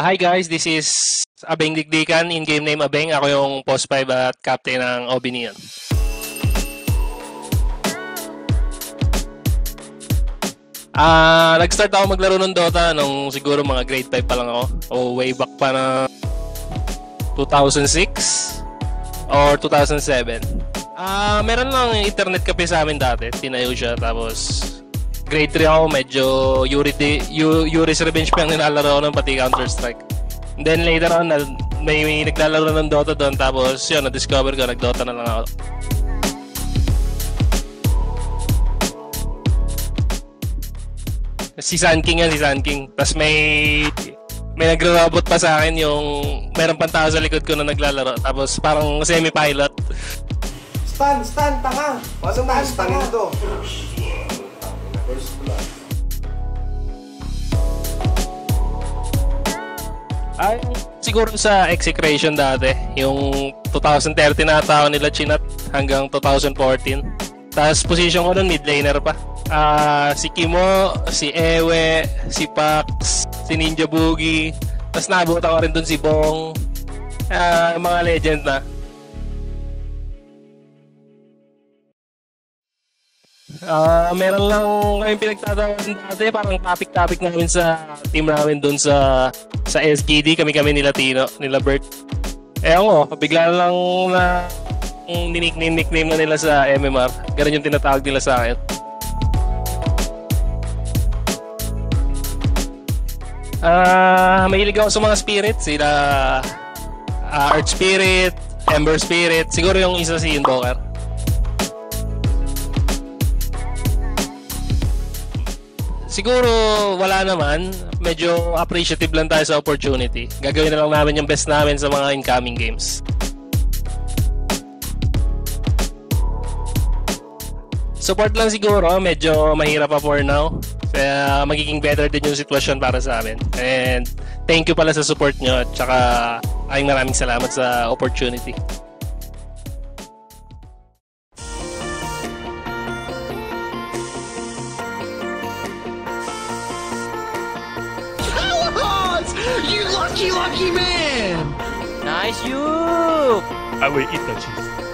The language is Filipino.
Hi guys, this is Abeng Digdikan, in-game name Abeng. Ako yung post 5 at captain ng Obinion. Nag-start ako maglaro ng Dota nung siguro mga grade 5 pa lang ako. O way back pa na 2006 or 2007. Meron lang internet cafe sa amin dati. Tinayo siya, tapos grade 3 ako, medyo Yuri's Revenge pa yung nilalaro ko ng pati Counter-Strike. And then later on, may naglalaro ng Dota doon, tapos yun, na-discover ko, nag-Dota na lang ako. Si Sun King yan, si Sun King. Tapos may nagre-robot pa sa akin yung meron pang tao sa likod ko na naglalaro. Tapos parang semi-pilot. Stun, tanga! Paano mo stunin ito? Ay, siguro sa execration dati, yung 2013 na tao nila chinat hanggang 2014. Tapos position ko nun, mid laner pa. Si Kimo, si Ewe, si Pax, si Ninja Boogie. Tapos nabutan ko rin dun si Bong. Mga legend na. Meron lang kami pinagtatawanan dati, parang topic namin sa team namin dun sa SGD, kami nila Tino, nila Bert. Ewan ko, bigla lang na nickname na nila sa MMR. Ganun yung tinatawag nila sa akin. Mahilig ako sa mga spirits, sila Earth Spirit, Ember Spirit, siguro yung isa si Invoker. Siguro wala naman, medyo appreciative lang tayo sa opportunity. Gagawin na lang namin yung best namin sa mga incoming games. Support lang siguro, medyo mahirap pa for now. Kaya magiging better din yung sitwasyon para sa amin. And thank you pala sa support nyo, at saka maraming salamat sa opportunity. You lucky man! Nice you! I will eat the cheese.